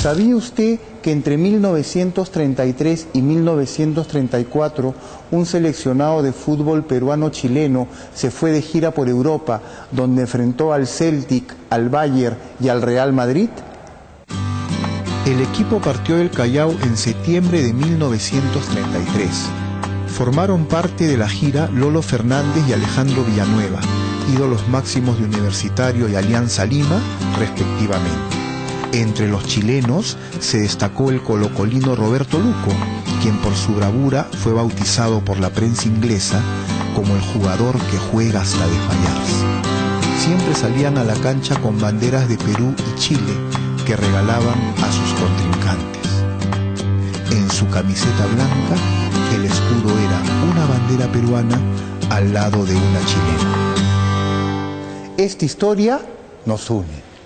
¿Sabía usted que entre 1933 y 1934 un seleccionado de fútbol peruano-chileno se fue de gira por Europa, donde enfrentó al Celtic, al Bayern y al Real Madrid? El equipo partió del Callao en septiembre de 1933. Formaron parte de la gira Lolo Fernández y Alejandro Villanueva, ídolos máximos de Universitario y Alianza Lima, respectivamente. Entre los chilenos se destacó el colocolino Roberto Luco, quien por su bravura fue bautizado por la prensa inglesa como el jugador que juega hasta desmayarse. Siempre salían a la cancha con banderas de Perú y Chile que regalaban a sus contrincantes. En su camiseta blanca, el escudo era una bandera peruana al lado de una chilena. Esta historia nos une.